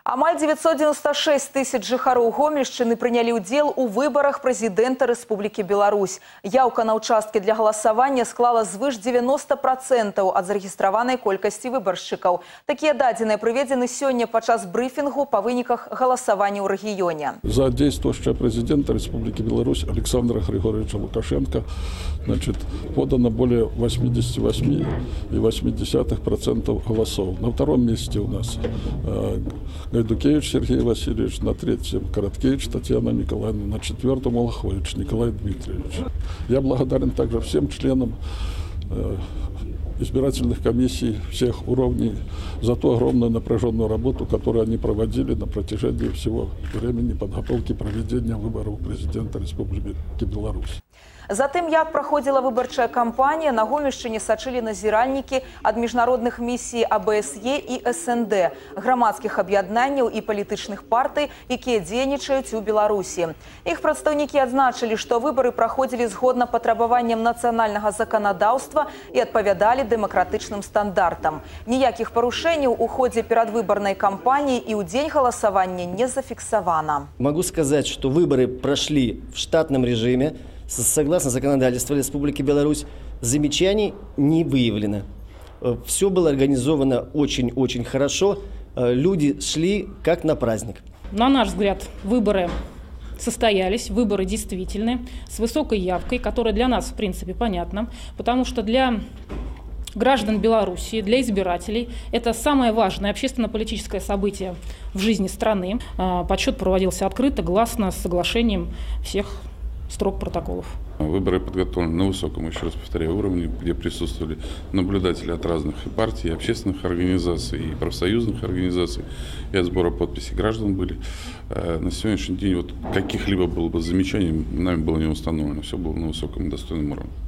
Амаль 996 тысяч жыхароў Гомельшчыны прынялі ўдзел у выбарах прэзідэнта Рэспублікі Беларусь. Яўка на ўчасткі для галасавання склала звыш 90% ад зарэгістраванай колькасці выбаршчыкаў. Такія дадзеныя прыведзены сёння падчас брыфінгу па выніках галасавання ў рэгіёне. За действующего президента Республики Беларусь Александра Григорьевича Лукашенко подано более 88,8% голосов. На втором месте у нас Гайдукевич Сергей Васильевич, на третьем Короткевич Татьяна Николаевна, на четвертом Олахович Николай Дмитриевич. Я благодарен также всем членам избирательных комиссий всех уровней за ту огромную напряженную работу, которую они проводили на протяжении всего времени подготовки проведения выборов президента Республики Беларусь. Затым, як праходзіла выбарчая кампанія, на Гомельшчыне сачылі назіральнікі ад міжнародных місій АБСЕ і СНД, грамадскіх аб'яднанняў і палітычных партый, якія дзейнічаюць у Беларусі. Іх прадстаўнікі адзначылі, што выбары праходзілі згодна патрабаванням нацыянальнага заканадаўства і адпавядалі дэмакратычным стандартам. Ніякіх парушэнняў у ходзе перадвыбарнай кампаніі і ў дзень галасавання не зафіксавана. Могу сказать, что выборы прошли в штатном режиме. Согласно законодательству Республики Беларусь, замечаний не выявлено. Все было организовано очень-очень хорошо. Люди шли как на праздник. На наш взгляд, выборы состоялись, выборы действительны, с высокой явкой, которая для нас, в принципе, понятна, потому что для граждан Беларуси, для избирателей это самое важное общественно-политическое событие в жизни страны. Подсчет проводился открыто, гласно, с соглашением всех строк протоколов. Выборы подготовлены на высоком, еще раз повторяю, уровне, где присутствовали наблюдатели от разных и партий, и общественных организаций, и профсоюзных организаций, и от сбора подписей граждан были. На сегодняшний день каких-либо было бы замечаний нами было не установлено, все было на высоком и достойном уровне.